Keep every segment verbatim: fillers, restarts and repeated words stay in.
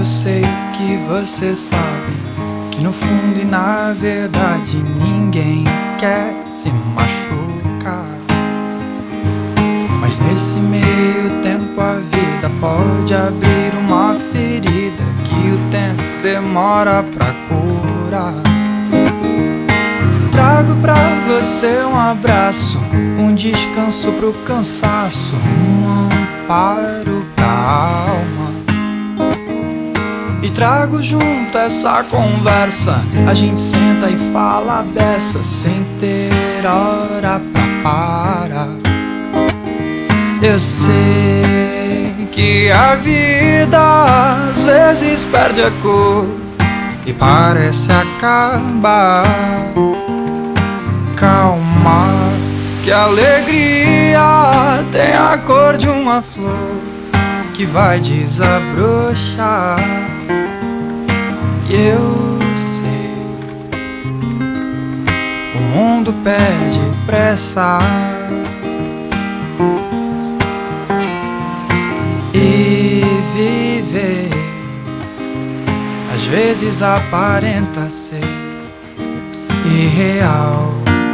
eu sei que você sabe que no fundo e na verdade ninguém quer se machucar. Mas nesse meio tempo a vida pode abrir uma ferida que o tempo demora pra curar. Trago pra você um abraço, um descanso pro cansaço, um amparo pra alma. E trago junto essa conversa, a gente senta e fala a beça sem ter hora pra parar. Eu sei que a vida às vezes perde a cor e parece acabar. Calma, que a alegria tem a cor de uma flor que vai desabrochar. E eu sei, o mundo perde pressa e viver às vezes aparenta ser irreal.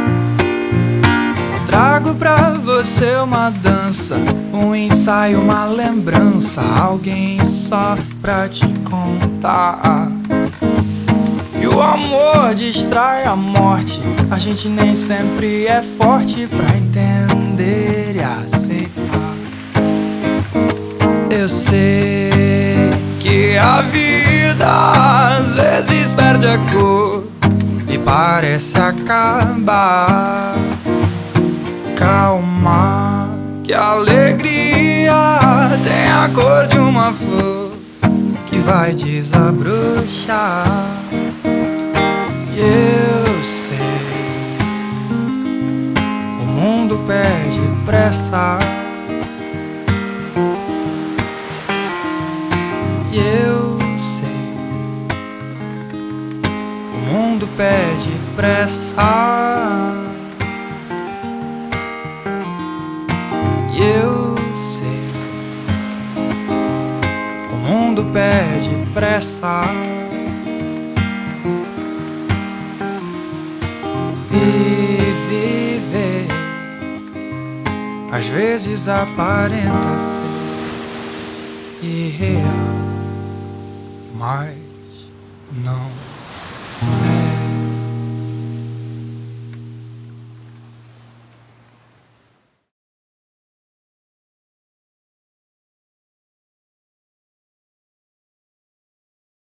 Trago pra você uma dança, um ensaio, uma lembrança, alguém só pra te contar. E o amor distrai a morte, a gente nem sempre é forte pra entender e aceitar. Eu sei que a vida às vezes perde a cor e parece acabar. Calma, que a alegria tem a cor de uma flor que vai desabrochar. E eu sei, o mundo perde pressa. E eu sei, o mundo perde pressa. E eu sei, o mundo perde pressa. E viver às vezes aparenta ser irreal, mas não.